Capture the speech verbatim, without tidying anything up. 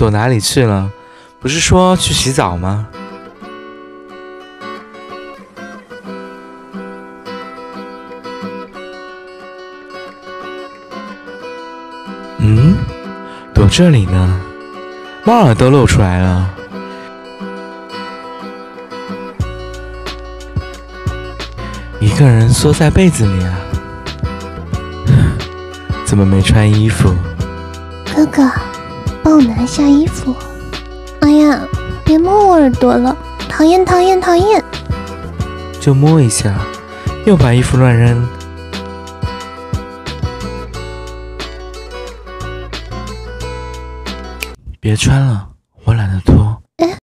躲哪里去了？不是说去洗澡吗？嗯，躲这里呢，猫耳都露出来了。一个人缩在被子里啊，怎么没穿衣服？ 哥哥，帮我拿下衣服。哎呀，别摸我耳朵了，讨厌讨厌讨厌！ 就摸一下，又把衣服乱扔。别穿了。